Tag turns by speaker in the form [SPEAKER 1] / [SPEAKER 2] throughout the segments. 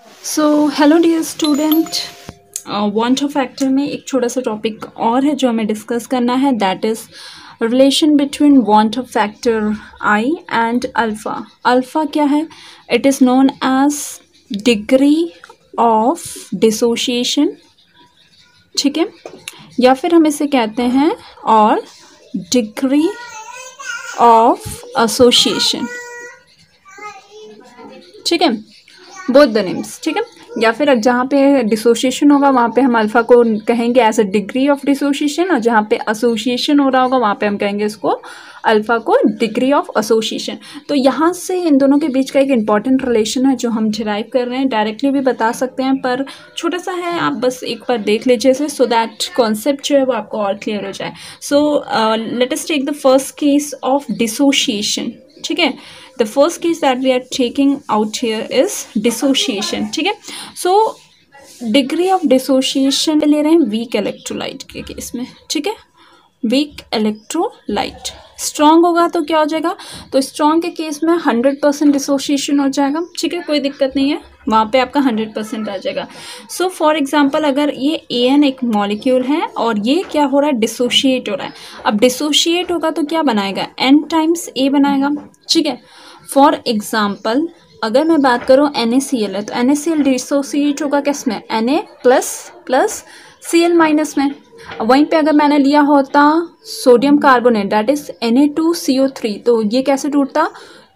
[SPEAKER 1] सो hello dear student, van't factor में एक छोटा सा टॉपिक और है जो हमें डिस्कस करना है, that is relation between van't factor I and alpha. Alpha क्या है? It is known as degree of dissociation, ठीक है, या फिर हम इसे कहते हैं और डिग्री ऑफ एसोसिएशन, ठीक है, बोथ द नेम्स, ठीक है। या फिर जहाँ पे डिसोशिएशन होगा वहाँ पे हम अल्फ़ा को कहेंगे as a degree of dissociation, और जहाँ पे एसोसिएशन हो रहा होगा वहाँ पे हम कहेंगे इसको अल्फ़ा को डिग्री ऑफ एसोसिएशन। तो यहाँ से इन दोनों के बीच का एक इंपॉर्टेंट रिलेशन है जो हम डिराइव कर रहे हैं। डायरेक्टली भी बता सकते हैं पर छोटा सा है, आप बस एक बार देख लीजिए इसे, सो दैट कॉन्सेप्ट जो है वो आपको और क्लियर हो जाए। So let us take the first case of dissociation, ठीक है। The first case that we are taking out here is dissociation, ठीक है। So degree of dissociation ले रहे हैं weak electrolyte के केस में, ठीक है। वीक इलेक्ट्रोलाइट स्ट्रॉन्ग होगा तो क्या हो जाएगा? तो स्ट्रॉन्ग के केस में 100% डिसोशिएशन हो जाएगा, ठीक है, कोई दिक्कत नहीं है, वहाँ पे आपका 100% आ जाएगा। सो फॉर एग्जांपल अगर ये AN एक मॉलिक्यूल है और ये क्या हो रहा है? डिसोशिएट हो रहा है। अब डिसोशिएट होगा तो क्या बनाएगा? N टाइम्स A बनाएगा, ठीक है। फॉर एग्जाम्पल अगर मैं बात करूँ NaCl है तो NaCl डिसोशिएट होगा किसमें? Na प्लस Cl माइनस में। वहीं पे अगर मैंने लिया होता sodium carbonate that is Na2CO3 तो ये कैसे टूटता?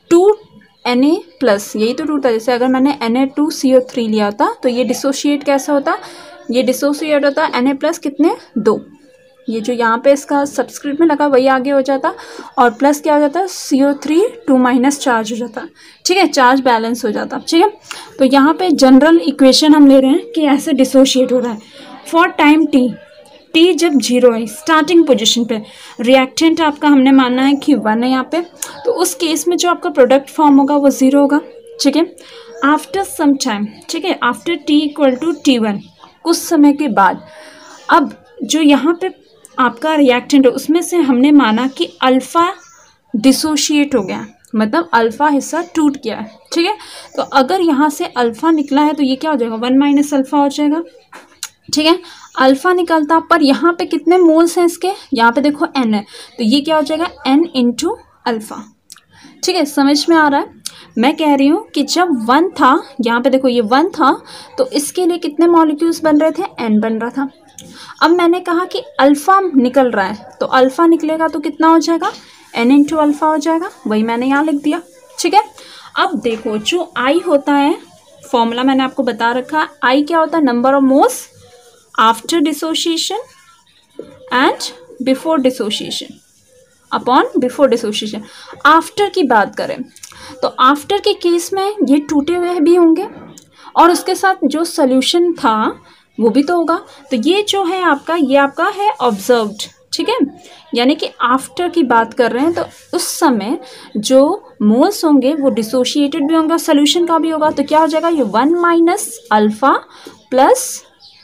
[SPEAKER 1] 2Na प्लस, यही तो टूटता। जैसे अगर मैंने Na2CO3 लिया होता तो ये डिसोशिएट कैसा होता? ये डिसोशिएट होता Na प्लस कितने? 2। ये जो यहाँ पे इसका सबस्क्रिप्ट में लगा वही आगे हो जाता और प्लस क्या हो जाता? CO3 2 माइनस चार्ज हो जाता, ठीक है, चार्ज बैलेंस हो जाता, ठीक है। तो यहाँ पे जनरल इक्वेशन हम ले रहे हैं कि ऐसे डिसोशिएट हो रहा है फॉर टाइम टी जब 0 है स्टार्टिंग पोजीशन पे, रिएक्टेंट आपका हमने मानना है कि 1 है यहाँ पे, तो उस केस में जो आपका प्रोडक्ट फॉर्म होगा वो 0 होगा, ठीक है। आफ्टर सम टाइम, ठीक है, after T equal to T1, कुछ समय के बाद अब जो यहाँ पे आपका रिएक्टेंट है उसमें से हमने माना कि अल्फ़ा डिसोशिएट हो गया, मतलब अल्फ़ा हिस्सा टूट गया है, ठीक है। तो अगर यहाँ से अल्फ़ा निकला है तो ये क्या हो जाएगा? 1 माइनस अल्फ़ा हो जाएगा, ठीक है। अल्फ़ा निकलता पर यहाँ पे कितने मोल्स हैं इसके? यहाँ पे देखो N है तो ये क्या हो जाएगा? N इंटू अल्फ़ा, ठीक है, समझ में आ रहा है? मैं कह रही हूँ कि जब 1 था, यहाँ पे देखो ये 1 था तो इसके लिए कितने मॉलिक्यूल्स बन रहे थे? N बन रहा था। अब मैंने कहा कि अल्फ़ा निकल रहा है तो अल्फ़ा निकलेगा तो कितना हो जाएगा? N इंटू अल्फ़ा हो जाएगा, वही मैंने यहाँ लिख दिया, ठीक है। अब देखो जो I होता है, फॉर्मूला मैंने आपको बता रखा, I क्या होता है? Number of moles after dissociation and before dissociation upon before dissociation. After की बात करें तो आफ्टर के केस में ये टूटे हुए भी होंगे और उसके साथ जो सोल्यूशन था वो भी तो होगा। तो ये जो है आपका, ये आपका है ऑब्जर्व्ड, ठीक है, यानी कि आफ्टर की बात कर रहे हैं तो उस समय जो मोल्स होंगे वो डिसोशिएटेड भी होंगे और सोल्यूशन का भी होगा। तो क्या हो जाएगा? ये 1 minus alpha plus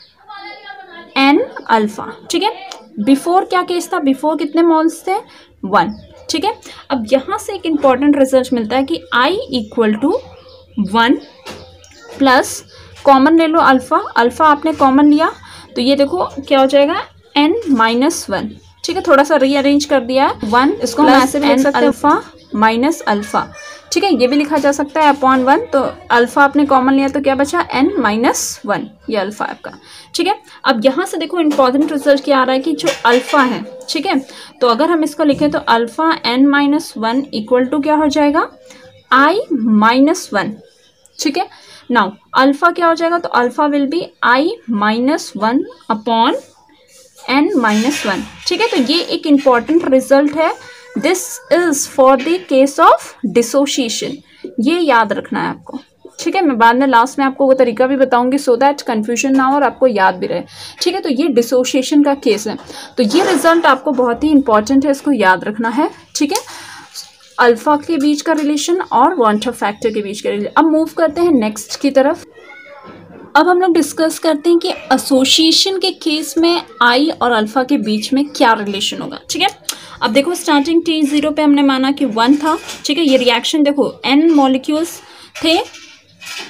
[SPEAKER 1] N alpha, ठीक है। बिफोर क्या केस था? बिफोर कितने मोल्स थे? 1, ठीक है। अब यहाँ से एक इम्पॉर्टेंट रिजल्ट मिलता है कि I equal to 1 plus common ले लो अल्फ़ा, अल्फ़ा आपने कॉमन लिया तो ये देखो क्या हो जाएगा? N माइनस 1, ठीक है, थोड़ा सा रीअरेंज कर दिया है 1, इसको हम ऐसे भी लिख सकते हैं अल्फ़ा माइनस अल्फ़ा, ठीक है, ये भी लिखा जा सकता है अपॉन 1। तो अल्फ़ा आपने कॉमन लिया तो क्या बचा? N माइनस 1, ये अल्फ़ा आपका, ठीक है। अब यहाँ से देखो इंपॉर्टेंट रिजल्ट क्या आ रहा है कि जो अल्फ़ा है, ठीक है, तो अगर हम इसको लिखें तो alpha N minus 1 equal to क्या हो जाएगा? I माइनस 1, ठीक है। नाउ अल्फ़ा क्या हो जाएगा? तो alpha will be I minus 1 upon N minus 1, ठीक है। तो ये एक इम्पॉर्टेंट रिजल्ट है, this is for the case of dissociation, ये याद रखना है आपको, ठीक है। मैं बाद में लास्ट में आपको वो तरीका भी बताऊंगी सो दैट कन्फ्यूजन ना हो और आपको याद भी रहे, ठीक है। तो ये डिसोशिएशन का केस है, तो ये रिजल्ट आपको बहुत ही इंपॉर्टेंट है, इसको याद रखना है, ठीक है। अल्फ़ा के बीच का रिलेशन और वांट फैक्टर के बीच का रिलेशन। अब मूव करते हैं नेक्स्ट की तरफ। अब हम लोग डिस्कस करते हैं कि एसोसिएशन के केस में I और अल्फ़ा के बीच में क्या रिलेशन होगा, ठीक है। अब देखो स्टार्टिंग T0 पे हमने माना कि 1 था, ठीक है। ये रिएक्शन देखो N मॉलिक्यूल्स थे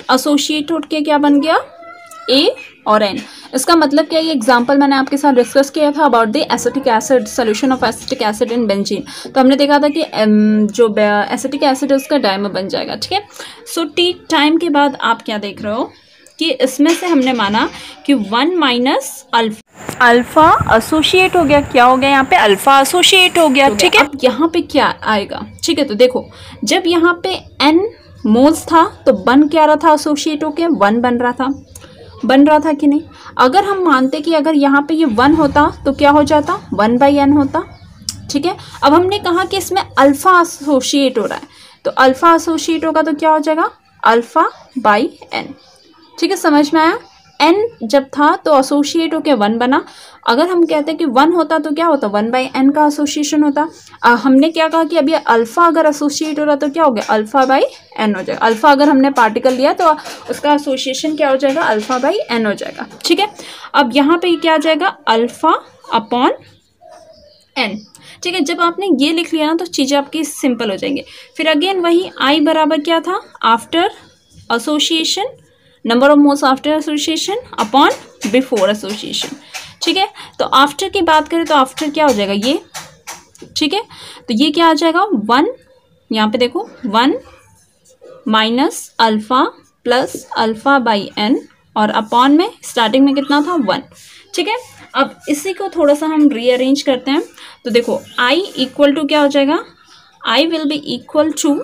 [SPEAKER 1] एसोसिएट होके क्या बन गया, ए और एन। इसका मतलब क्या है, ये एग्जांपल मैंने आपके साथ डिस्कस किया था about the acetic acid, solution of acetic acid in benzene. तो हमने देखा था कि जो एसिटिक एसिड है उसका डाइमर बन जाएगा, ठीक है। सो टी टाइम के बाद आप क्या देख रहे हो कि इसमें से हमने माना कि 1 माइनस अल्फा एसोसिएट हो गया, क्या हो गया यहाँ पे, अल्फा एसोसिएट हो गया, ठीक है। अब यहाँ पे क्या आएगा, ठीक है। तो देखो जब यहाँ पे n मोल्स था तो बन क्या रहा था, एसोसिएट होके 1 बन रहा था कि नहीं। अगर हम मानते कि अगर यहाँ पे ये 1 होता तो क्या हो जाता, 1/n होता, ठीक है। अब हमने कहा कि इसमें अल्फा एसोसिएट हो रहा है, तो अल्फा एसोसिएट होगा तो क्या हो जाएगा, अल्फा बाई एन, ठीक है। समझ में आया। n जब था तो एसोसिएट होके 1 बना। अगर हम कहते हैं कि 1 होता तो क्या होता, 1/n का एसोसिएशन होता। हमने क्या कहा कि अभी अल्फा अगर एसोसिएट हो रहा तो क्या हो गया, अल्फा बाई एन हो जाएगा। अल्फा अगर हमने पार्टिकल लिया तो उसका एसोसिएशन क्या हो जाएगा, अल्फा बाई एन हो जाएगा, ठीक है। अब यहाँ पे क्या आ जाएगा, अल्फा अपॉन एन, ठीक है। जब आपने ये लिख लिया ना तो चीज़ें आपकी सिंपल हो जाएंगी। फिर अगेन वही आई बराबर क्या था, after association, number of moles after association upon before association, ठीक है। तो आफ्टर की बात करें तो आफ्टर क्या हो जाएगा ये, ठीक है। तो ये क्या आ जाएगा 1, यहाँ पे देखो 1 minus alpha plus alpha by N, और अपॉन में स्टार्टिंग में कितना था 1, ठीक है। अब इसी को थोड़ा सा हम रीअरेंज करते हैं। तो देखो आई इक्वल टू क्या हो जाएगा, I will be equal to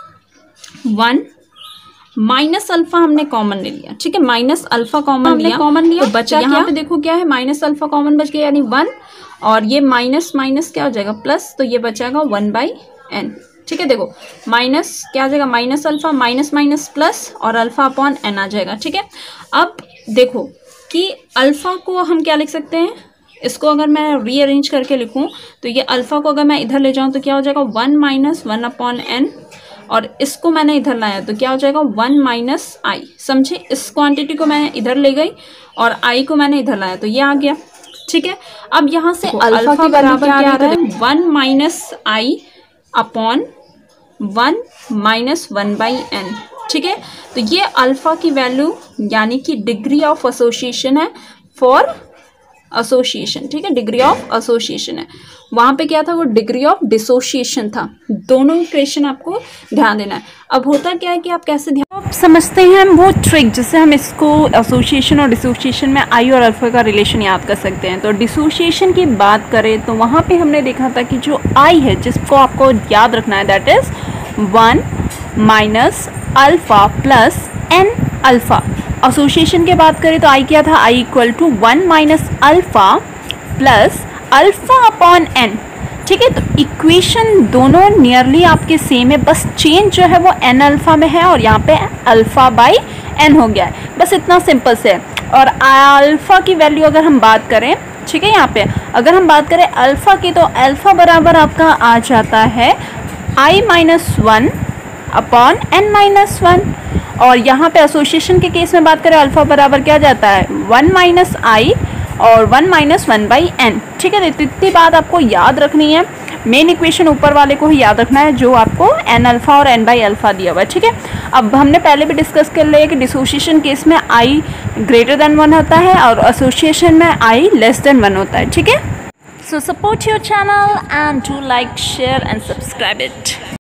[SPEAKER 1] 1 minus alpha हमने कॉमन ले लिया, ठीक है। माइनस अल्फा कॉमन लिया तो बचा यहाँ पे देखो क्या है, माइनस अल्फा कॉमन बच गया यानी 1, और ये माइनस माइनस क्या हो जाएगा प्लस, तो ये बचाएगा 1/n, ठीक है। देखो माइनस क्या आ जाएगा, minus alpha minus minus plus और अल्फा अपॉन n आ जाएगा, ठीक है। अब देखो कि अल्फा को हम क्या लिख सकते हैं, इसको अगर मैं रीअरेंज करके लिखूं तो ये अल्फा को अगर मैं इधर ले जाऊं तो क्या हो जाएगा 1 माइनस 1/n, और इसको मैंने इधर लाया तो क्या हो जाएगा 1 माइनस आई, समझे। इस क्वांटिटी को मैंने इधर ले गई और आई को मैंने इधर लाया तो ये आ गया, ठीक है। अब यहाँ से अल्फा की बराबर क्या आ रहा है, 1 माइनस आई अपॉन 1 माइनस 1/n, ठीक है। तो ये अल्फा की वैल्यू यानी कि डिग्री ऑफ एसोसिएशन है फॉर एसोसिएशन, ठीक है। डिग्री ऑफ एसोसिएशन है, वहाँ पे क्या था, वो डिग्री ऑफ डिसोसिएशन था। दोनों इक्वेशन आपको ध्यान देना है। अब होता क्या है कि आप कैसे ध्यान आप समझते हैं हम वो ट्रिक जिससे हम इसको एसोसिएशन और डिसोसिएशन में आई और अल्फा का रिलेशन याद कर सकते हैं। तो डिसोसिएशन की बात करें तो वहाँ पे हमने देखा था कि जो आई है जिसको आपको याद रखना है that is 1 minus alpha plus N alpha. Association की बात करें तो आई क्या था, I equal to 1 minus alpha plus alpha upon N, ठीक है। तो इक्वेशन दोनों नियरली आपके सेम है, बस चेंज जो है वो एन अल्फा में है और यहाँ पे अल्फा बाई एन हो गया है, बस इतना सिंपल से। और अल्फा की वैल्यू अगर हम बात करें, ठीक है, यहाँ पे अगर हम बात करें अल्फा की तो अल्फा बराबर आपका आ जाता है I minus 1 upon N minus 1, और यहाँ पे एसोसिएशन के केस में बात करें अल्फा बराबर क्या जाता है 1 माइनस आई और 1 माइनस 1/n, ठीक है। तो इतनी बात आपको याद रखनी है, मेन इक्वेशन ऊपर वाले को ही याद रखना है जो आपको n अल्फा और n बाई अल्फा दिया हुआ है, ठीक है। अब हमने पहले भी डिस्कस कर लिया कि डिसोसिएशन केस में i ग्रेटर देन 1 होता है और एसोसिएशन में i लेस देन 1 होता है, ठीक है। So support your channel and do like share and subscribe it.